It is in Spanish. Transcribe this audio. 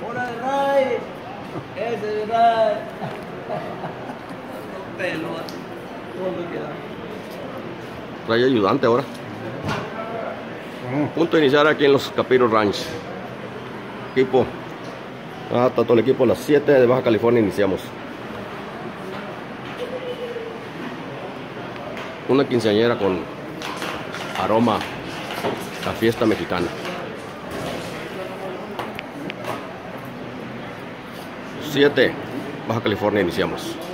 Una de Ray. Ese de Ray. No pelo. ¿Cómo queda? Trae ayudante ahora. Punto de iniciar aquí en los Capiros Ranch. Equipo. Está todo el equipo a las 7 de Baja California. Iniciamos. Una quinceañera con aroma a fiesta mexicana. 7 Baja California. Iniciamos.